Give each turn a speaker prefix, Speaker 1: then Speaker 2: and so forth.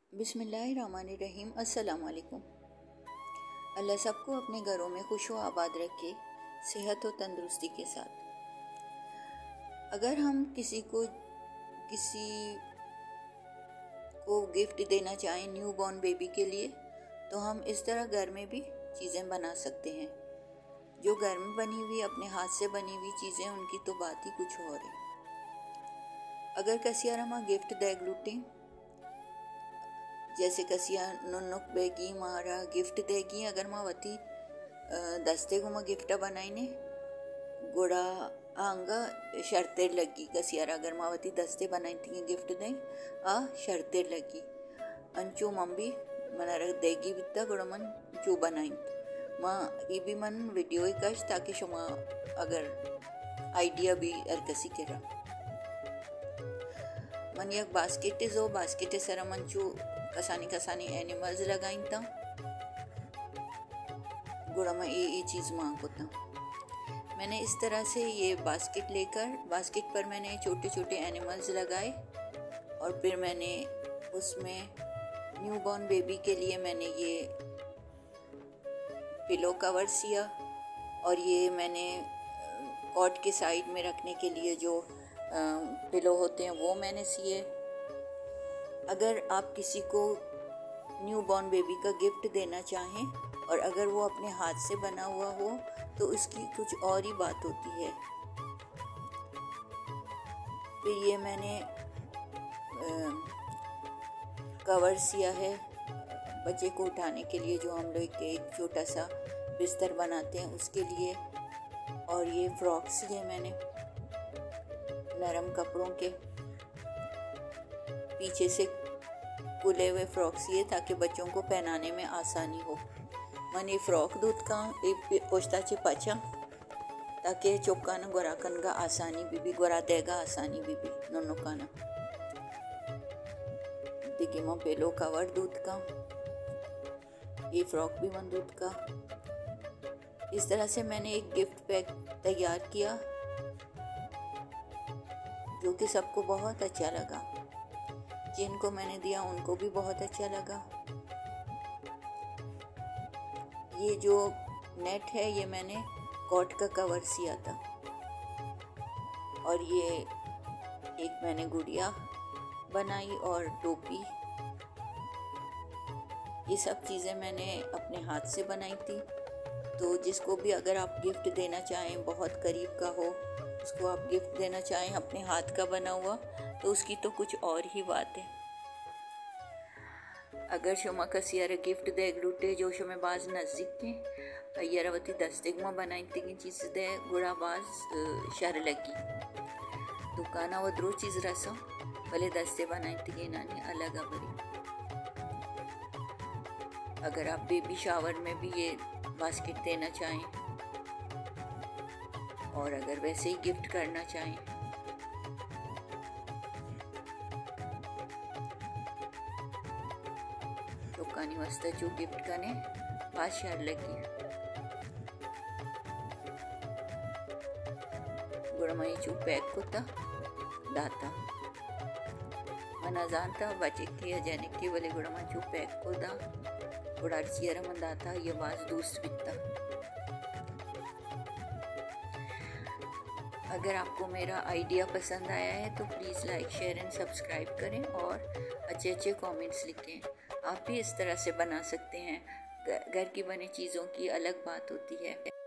Speaker 1: बिस्मिल्लाहिर्रहमानिर्रहीम। अस्सलाम वालेकुम। अल्लाह सबको अपने घरों में खुश व आबाद रखे, सेहत और तंदुरुस्ती के साथ। अगर हम किसी को गिफ्ट देना चाहें न्यू बॉर्न बेबी के लिए, तो हम इस तरह घर में भी चीज़ें बना सकते हैं। जो घर में बनी हुई अपने हाथ से बनी हुई चीज़ें, उनकी तो बात ही कुछ और है। अगर कसियार हम गिफ्ट देग लुटें, जैसे कसिया नुनुक बेगी मारा गिफ्ट देगी, अगर मावती दस्ते को गिफ्ट बनाईने गोड़ा आंगा शर्तेर लगी। कसियार अगर मावती दस्ते बनाई थी गिफ्ट दें आ शर्तेर लगी अंचो मम्मी मना रख देगी बिता गोड़ा मन चू बनाई माँ ये भी मन वीडियो ही कश, ताकि शुमा अगर आइडिया भी अरकसी के रहा मन एक बास्केट सरा मंचू कसानी एनिमल्स लगाइन था गुड़ा में ये चीज़ मांगो था। मैंने इस तरह से ये बास्केट पर मैंने छोटे छोटे एनिमल्स लगाए, और फिर मैंने उसमें न्यू बॉर्न बेबी के लिए मैंने ये पिलो कवर सिया, और ये मैंने कॉट के साइड में रखने के लिए जो पिलो होते हैं वो मैंने सिए। अगर आप किसी को न्यू बॉर्न बेबी का गिफ्ट देना चाहें और अगर वो अपने हाथ से बना हुआ हो, तो उसकी कुछ और ही बात होती है। फिर ये मैंने कवर सिया है बच्चे को उठाने के लिए, जो हम लोग एक छोटा सा बिस्तर बनाते हैं उसके लिए। और ये फ्रॉक सिए मैंने नरम कपड़ों के, पीछे से खुले हुए फ्रॉक सिए ताकि बच्चों को पहनाने में आसानी हो। मन ये फ्रॉक दूध का पोछताचे पाचा, ताकि चौकाना गोराकन का आसानी भी गोरा देगा आसानी भी नोकाना देखिए माँ पेलो कवर दूध का, ये फ्रॉक भी मन दूध का। इस तरह से मैंने एक गिफ्ट पैक तैयार किया, जो कि सबको बहुत अच्छा लगा। जिनको मैंने दिया उनको भी बहुत अच्छा लगा। ये जो नेट है ये मैंने कॉट का कवर सिया था, और ये एक मैंने गुड़िया बनाई और टोपी। ये सब चीज़ें मैंने अपने हाथ से बनाई थी। तो जिसको भी अगर आप गिफ्ट देना चाहें, बहुत करीब का हो, उसको आप गिफ्ट देना चाहें अपने हाथ का बना हुआ, तो उसकी तो कुछ और ही बात है। अगर शुमा कसियार गिफ्ट दे लुटे जो शुमे बाज नज़दीक के यरवती दस्तिक में बनाई थी चीज़ दे गुड़ा बाज शर लगी दुकाना वो द्रो चीज़ रसा भले दस्ते बनाई थी नानी अलग बरी। अगर आप बेबी शावर में भी ये बास्केट देना चाहें, और अगर वैसे ही गिफ्ट करना चाहें, तो कानी वास्ते जो गिफ्ट करने पास शहर लगी गुड़मई चू पैक होता दाता मना जानता बचे के जाने के बोले गुड़मा चू पैक को दा गुड़ार चियरा मन दाता ये बाज दूस बिकता। अगर आपको मेरा आइडिया पसंद आया है तो please like share and subscribe करें, और अच्छे अच्छे कमेंट्स लिखें। आप भी इस तरह से बना सकते हैं। घर की बनी चीज़ों की अलग बात होती है।